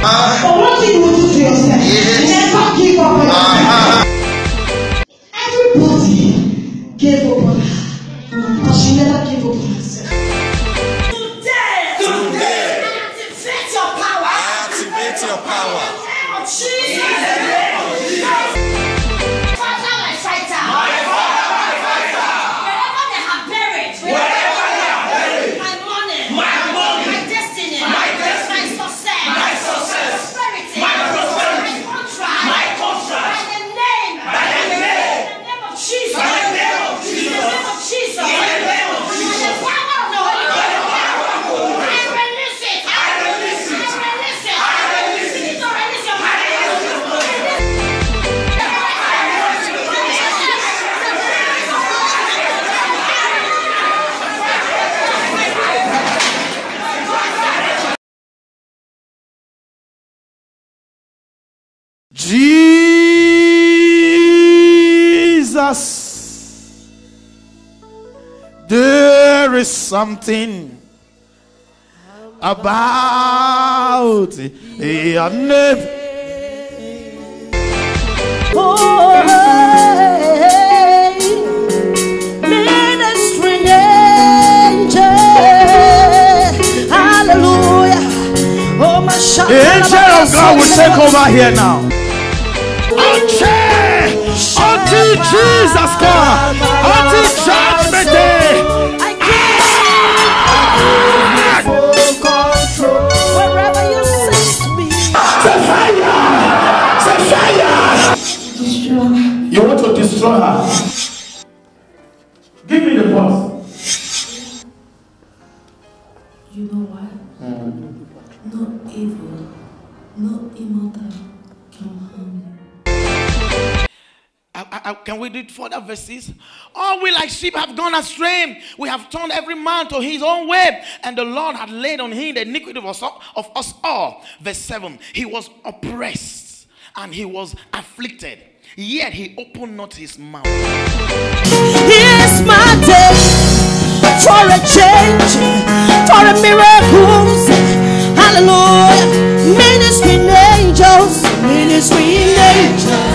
But one thing you will do to yourself, never give up on yourself. Everybody gave up on her, but she never gave up on herself. Today, activate your power. Activate your power. Jesus, there is something about your name. Ministry angel, hallelujah. Oh, my shot. The angel of God will take over here now. Until Jesus comes, until judgment day. Wherever you send me. You want to destroy her? Give me the boss. You know what? No evil, no immortal can harm you. Can we read further verses? All we like sheep have gone astray. We have turned every man to his own way, and the Lord had laid on him the iniquity of us all. Verse 7. He was oppressed and he was afflicted, yet he opened not his mouth. Here's my day for a change, for a miracle. Hallelujah. Ministry angels, ministry angels.